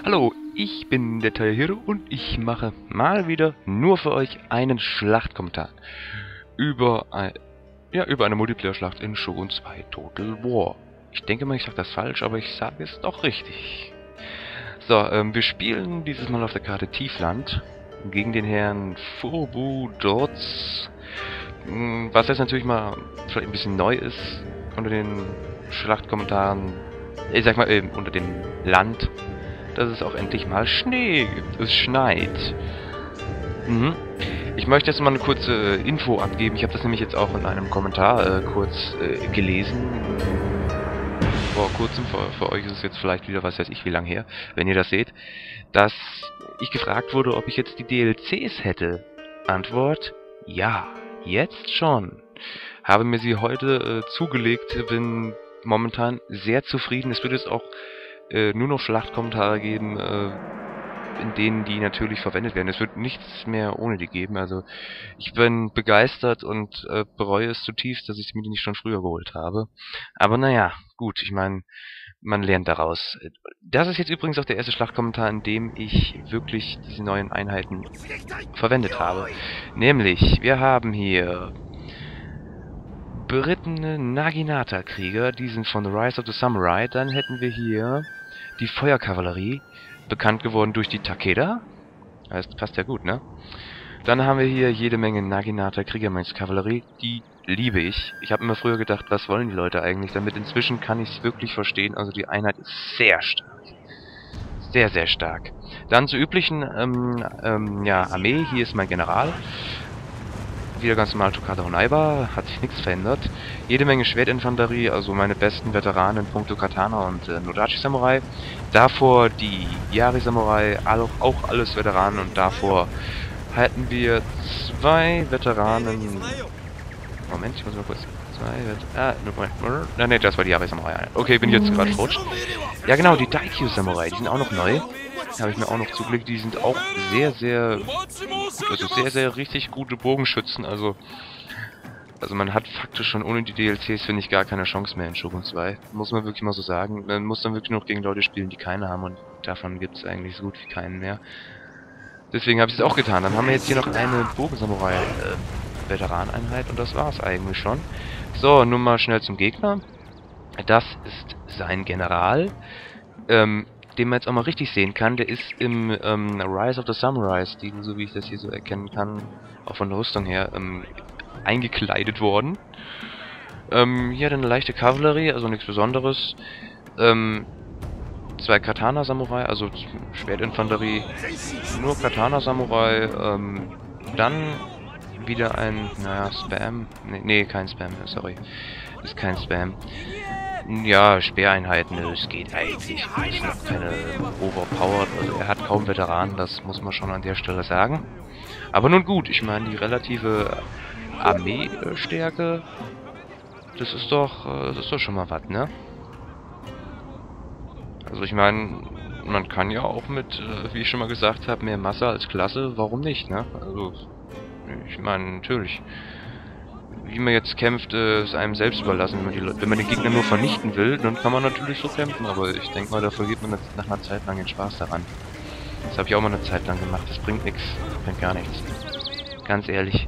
Hallo, ich bin der Taihiro und ich mache mal wieder nur für euch einen Schlachtkommentar über, über eine Multiplayer-Schlacht in Shogun 2 Total War. Ich denke mal, ich sage das falsch, aber ich sage es doch richtig. So, wir spielen dieses Mal auf der Karte Tiefland gegen den Herrn Furbu Dorz. Was jetzt natürlich mal vielleicht ein bisschen neu ist unter den Schlachtkommentaren, ich sag mal, unter dem Land, dass es auch endlich mal Schnee gibt. Es schneit. Ich möchte jetzt mal eine kurze Info abgeben. Ich habe das nämlich jetzt auch in einem Kommentar kurz gelesen. Vor kurzem, für euch ist es jetzt vielleicht wieder, was weiß ich, wie lang her, wenn ihr das seht, dass ich gefragt wurde, ob ich jetzt die DLCs hätte. Antwort: ja, jetzt schon. Habe mir sie heute zugelegt, bin momentan sehr zufrieden. Es wird jetzt auch nur noch Schlachtkommentare geben, in denen die natürlich verwendet werden. Es wird nichts mehr ohne die geben. Also ich bin begeistert und bereue es zutiefst, dass ich mir die nicht schon früher geholt habe. Aber naja, gut, ich meine, man lernt daraus. Das ist jetzt übrigens auch der erste Schlachtkommentar, in dem ich wirklich diese neuen Einheiten verwendet habe. Nämlich, wir haben hier berittene Naginata-Krieger, die sind von The Rise of the Samurai. Dann hätten wir hier die Feuerkavallerie, bekannt geworden durch die Takeda. Das passt ja gut, ne? Dann haben wir hier jede Menge Naginata Kriegermannskavallerie, die liebe ich. Ich habe immer früher gedacht, was wollen die Leute eigentlich damit? Inzwischen kann ich es wirklich verstehen, also die Einheit ist sehr stark. Sehr, sehr stark. Dann zur üblichen Armee, hier ist mein General. Wieder ganz normal Tokata Honaiba, hat sich nichts verändert. Jede Menge Schwertinfanterie, also meine besten Veteranen in puncto Katana und Nodachi Samurai. Davor die Yari Samurai, auch alles Veteranen, und davor hatten wir zwei Veteranen. Moment, ich muss mal kurz. Ne, das war die Yari Samurai. Okay, bin ich jetzt gerade futsch. Ja genau, die Daikyu Samurai, die sind auch noch neu. Habe ich mir auch noch zugelegt. Die sind auch sehr, sehr richtig gute Bogenschützen. Also man hat faktisch schon ohne die DLCs, finde ich, gar keine Chance mehr in Shogun 2. Muss man wirklich mal so sagen. Man muss dann wirklich nur noch gegen Leute spielen, die keine haben, und davon gibt es eigentlich so gut wie keinen mehr. Deswegen habe ich es auch getan. Dann haben wir jetzt hier noch eine Bogensamurai-Veteraneinheit, und das war's eigentlich schon. So, nun mal schnell zum Gegner. Das ist sein General. Den man jetzt auch mal richtig sehen kann, der ist im Rise of the Samurai-Stil, so wie ich das hier so erkennen kann, auch von der Rüstung her, eingekleidet worden. Hier hat er eine leichte Kavallerie, also nichts Besonderes. Zwei Katana-Samurai, also Schwertinfanterie, nur Katana-Samurai. Dann wieder ein, Spam. Nee, kein Spam, sorry. Ist kein Spam. Ja, Speereinheiten, es geht eigentlich. Ist noch keine overpowered, also er hat kaum Veteranen, das muss man schon an der Stelle sagen. Aber nun gut, ich meine, die relative Armeestärke, das ist doch schon mal was, ne? Also ich meine, man kann ja auch mit, wie ich schon mal gesagt habe, mehr Masse als Klasse, warum nicht, ne? Also, ich meine, natürlich. Wie man jetzt kämpft, ist einem selbst überlassen. Wenn man den Gegner nur vernichten will, dann kann man natürlich so kämpfen, aber ich denke mal, da verliert man nach einer Zeit lang den Spaß daran. Das habe ich auch mal eine Zeit lang gemacht, das bringt nichts, bringt gar nichts. Ganz ehrlich.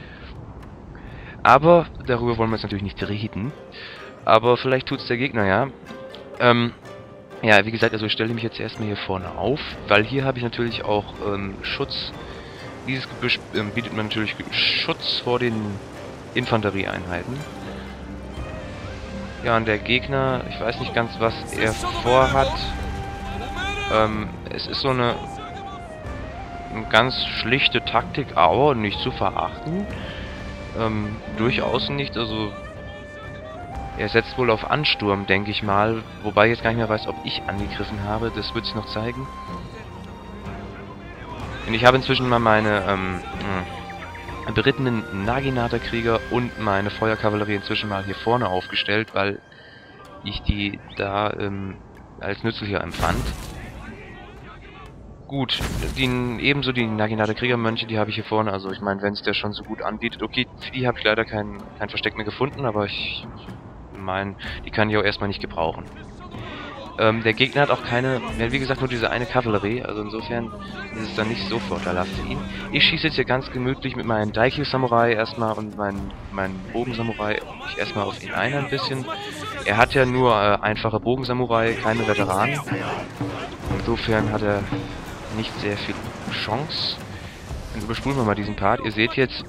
Aber, darüber wollen wir jetzt natürlich nicht reden. Aber vielleicht tut's der Gegner, ja. Ja, wie gesagt, also ich stelle mich jetzt erstmal hier vorne auf, weil hier habe ich natürlich auch Schutz. Dieses Gebüsch bietet mir natürlich Schutz vor den Infanterieeinheiten. Ja, und der Gegner, ich weiß nicht ganz, was er vorhat. Es ist so eine ganz schlichte Taktik, aber nicht zu verachten. Durchaus nicht, also er setzt wohl auf Ansturm, denke ich mal, wobei ich jetzt gar nicht mehr weiß, ob ich angegriffen habe, das wird sich noch zeigen. Und ich habe inzwischen mal meine berittenen Naginata-Krieger und meine Feuerkavallerie inzwischen mal hier vorne aufgestellt, weil ich die da als nützlicher empfand. Gut, ebenso die Naginata-Kriegermönche, die habe ich hier vorne, also ich meine, wenn es der schon so gut anbietet, okay, für die habe ich leider kein Versteck mehr gefunden, aber ich meine, die kann ich auch erstmal nicht gebrauchen. Der Gegner hat auch keine, wie gesagt, nur diese eine Kavallerie, also insofern ist es dann nicht so vorteilhaft für ihn. Ich schieße jetzt hier ganz gemütlich mit meinem Daikyu-Samurai erstmal und meinem Bogen-Samurai erstmal auf ihn ein bisschen. Er hat ja nur einfache Bogen-Samurai, keine Veteranen. Insofern hat er nicht sehr viel Chance. Dann überspulen wir mal diesen Part. Ihr seht jetzt,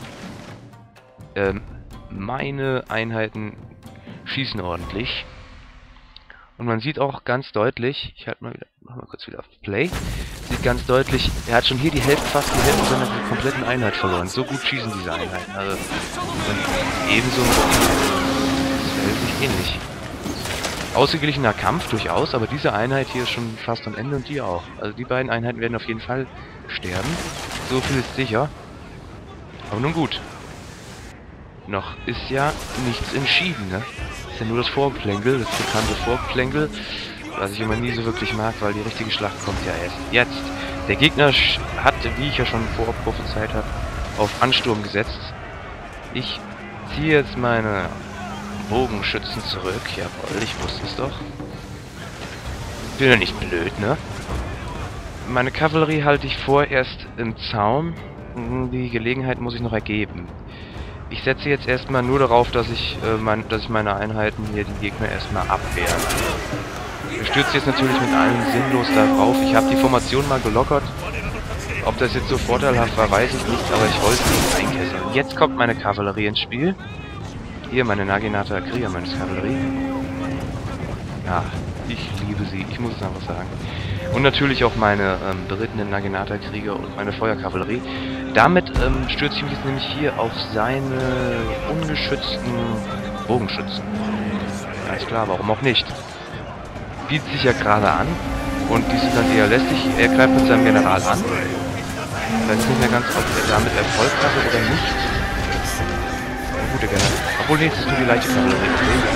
meine Einheiten schießen ordentlich. Und man sieht auch ganz deutlich, ich halte mal wieder, machen wir kurz wieder auf Play, sieht ganz deutlich, er hat schon hier fast die Hälfte seiner kompletten Einheit verloren. So gut schießen diese Einheiten. Also ebenso verhält sich ähnlich. Ausgeglichener Kampf durchaus, aber diese Einheit hier ist schon fast am Ende und die auch. Also die beiden Einheiten werden auf jeden Fall sterben. So viel ist sicher. Aber nun gut. Noch ist ja nichts entschieden, ne? Ist ja nur das Vorgeplänkel, das bekannte Vorgeplänkel, was ich immer nie so wirklich mag, weil die richtige Schlacht kommt ja erst jetzt. Der Gegner hat, wie ich ja schon vorher prophezeit habe, auf Ansturm gesetzt. Ich ziehe jetzt meine Bogenschützen zurück. Jawohl, ich wusste es doch. Bin ja nicht blöd, ne? Meine Kavallerie halte ich vorerst im Zaum. Die Gelegenheit muss ich noch ergeben. Ich setze jetzt erstmal nur darauf, dass ich meine Einheiten hier die Gegner erstmal abwehren. Ich stürze jetzt natürlich mit allem sinnlos darauf. Ich habe die Formation mal gelockert. Ob das jetzt so vorteilhaft war, weiß ich nicht, aber ich wollte nicht einkesseln. Jetzt kommt meine Kavallerie ins Spiel. Hier meine Naginata Kriegermönchskavallerie. Ja, ich liebe sie, ich muss es einfach sagen. Und natürlich auch meine berittenen Naginata-Krieger und meine Feuerkavallerie. Damit stürze ich mich jetzt nämlich hier auf seine ungeschützten Bogenschützen. Ganz klar, warum auch nicht. Bietet sich ja gerade an und die sind dann eher lästig. Er greift mit seinem General an. Ich weiß nicht mehr ganz, ob er damit Erfolg hatte oder nicht. Ein guter General. Obwohl, nee, das ist nur die leichte Kavallerie.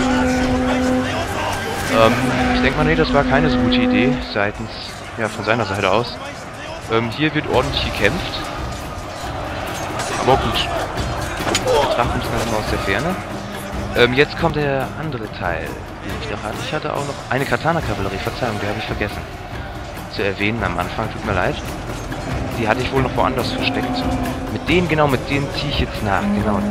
Ich denke mal, nee, das war keine so gute Idee seitens, ja, von seiner Seite aus. Hier wird ordentlich gekämpft. Aber gut. Betrachten wir uns mal aus der Ferne. Jetzt kommt der andere Teil, den ich noch hatte. Ich hatte auch noch eine Katana-Kavallerie, Verzeihung, die habe ich vergessen zu erwähnen am Anfang, tut mir leid. Die hatte ich wohl noch woanders versteckt. Mit dem ziehe ich jetzt nach. Genau,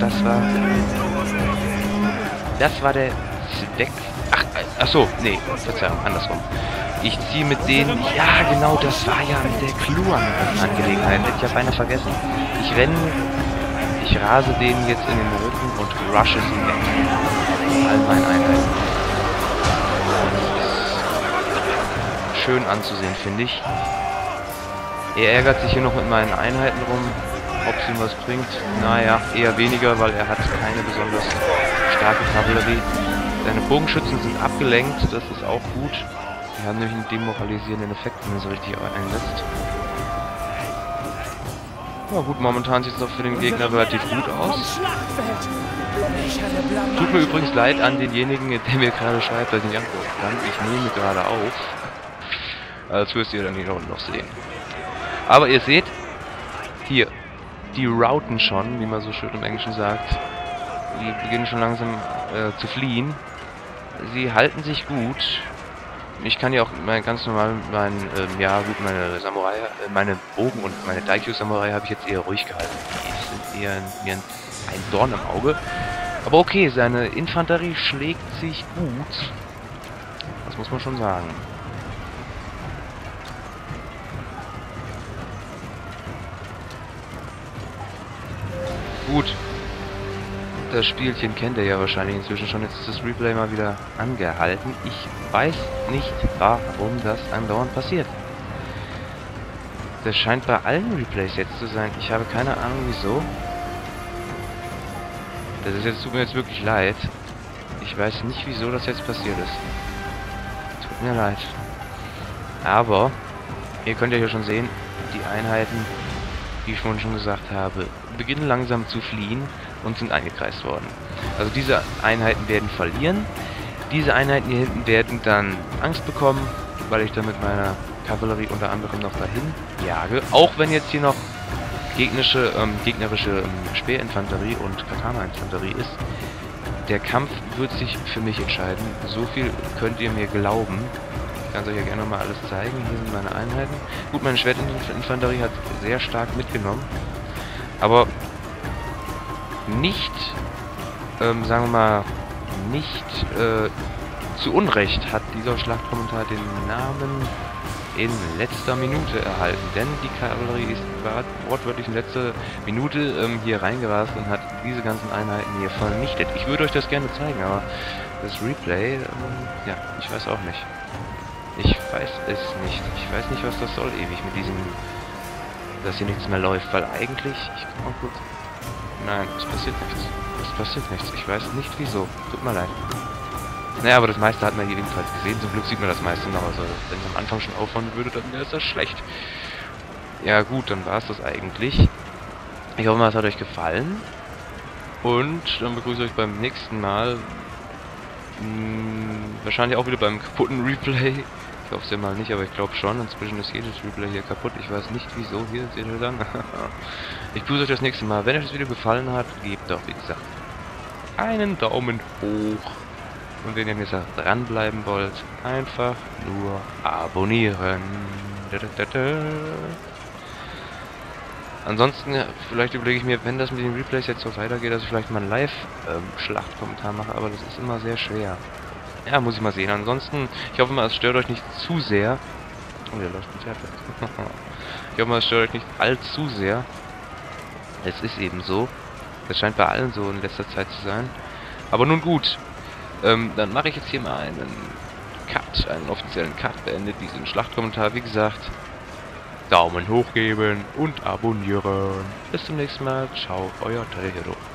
das war der Zweck. Ach so, nee, Verzeihung, andersrum. Ich ziehe mit denen, ja genau, das war ja mit der Clou an der Angelegenheit, hätte ich ja beinahe vergessen. Ich rase denen jetzt in den Rücken und rushe sie weg. All meinen Einheiten. Das ist schön anzusehen, finde ich. Er ärgert sich hier noch mit meinen Einheiten rum, ob es ihm was bringt. Naja, eher weniger, weil er hat keine besonders starke Kavallerie. Seine Bogenschützen sind abgelenkt, das ist auch gut. Die haben nämlich einen demoralisierenden Effekt, wenn man so richtig einsetzt. Ja gut, momentan sieht es doch für den Gegner relativ gut aus. Tut mir übrigens leid an denjenigen, der mir gerade schreibt, dass ich nicht antworten kann. Ich nehme gerade auf. Das wirst ihr dann hier unten noch sehen. Aber ihr seht, hier, die routen schon, wie man so schön im Englischen sagt. Die beginnen schon langsam zu fliehen. Sie halten sich gut. Ich kann ja auch ganz normal meine Samurai, meine Bogen und meine Daikyu-Samurai habe ich jetzt eher ruhig gehalten. Die sind eher wie ein Dorn im Auge. Aber okay, seine Infanterie schlägt sich gut. Das muss man schon sagen. Gut. Das Spielchen kennt ihr ja wahrscheinlich inzwischen schon. Jetzt ist das Replay mal wieder angehalten. Ich weiß nicht, warum das andauernd passiert. Das scheint bei allen Replays jetzt zu sein. Ich habe keine Ahnung wieso. Das ist jetzt, tut mir jetzt wirklich leid. Ich weiß nicht, wieso das jetzt passiert ist. Tut mir leid. Aber ihr könnt ja hier schon sehen, die Einheiten, die ich vorhin schon gesagt habe, beginnen langsam zu fliehen und sind eingekreist worden. Also diese Einheiten werden verlieren. Diese Einheiten hier hinten werden dann Angst bekommen, weil ich dann mit meiner Kavallerie unter anderem noch dahin jage. Auch wenn jetzt hier noch gegnerische Speerinfanterie und Katana-Infanterie ist. der Kampf wird sich für mich entscheiden. So viel könnt ihr mir glauben. Ich kann es euch ja gerne mal alles zeigen. Hier sind meine Einheiten. Gut, meine Schwertinfanterie hat sehr stark mitgenommen. Aber nicht, sagen wir mal, nicht zu Unrecht hat dieser Schlachtkommentar den Namen in letzter Minute erhalten. Denn die Kavallerie war wortwörtlich in letzter Minute hier reingerast und hat diese ganzen Einheiten hier vernichtet. Ich würde euch das gerne zeigen, aber das Replay, ja, ich weiß auch nicht. Ich weiß es nicht. Ich weiß nicht, was das soll ewig mit diesem, dass hier nichts mehr läuft, weil eigentlich, ich guck mal kurz. Nein, es passiert nichts. Es passiert nichts. Ich weiß nicht wieso. Tut mir leid. Naja, aber das meiste hat man hier ebenfalls gesehen. Zum Glück sieht man das meiste noch. Also, wenn es am Anfang schon auffallen würde, dann wäre es das schlecht. Ja gut, dann war es das eigentlich. Ich hoffe mal, es hat euch gefallen. Und dann begrüße ich euch beim nächsten Mal. Wahrscheinlich auch wieder beim kaputten Replay. Ich hoffe es ja mal nicht, aber ich glaube schon. Inzwischen ist jedes Replay hier kaputt. Ich weiß nicht wieso. Hier, seht ihr dann. Ich grüße euch das nächste Mal. Wenn euch das Video gefallen hat, gebt doch, wie gesagt, einen Daumen hoch. Und wenn ihr mir dranbleiben wollt, einfach nur abonnieren. Ansonsten, vielleicht überlege ich mir, wenn das mit den Replays jetzt so weitergeht, dass ich vielleicht mal einen Live-Schlachtkommentar mache, aber das ist immer sehr schwer. Ja, muss ich mal sehen. Ansonsten, ich hoffe mal, es stört euch nicht zu sehr. Oh, der läuft mit Herzog. Ich hoffe mal, es stört euch nicht allzu sehr. Es ist eben so. Das scheint bei allen so in letzter Zeit zu sein. Aber nun gut. Dann mache ich jetzt hier mal einen Cut, einen offiziellen Cut, beendet diesen Schlachtkommentar. Wie gesagt, Daumen hoch geben und abonnieren. Bis zum nächsten Mal. Ciao, euer Telehero.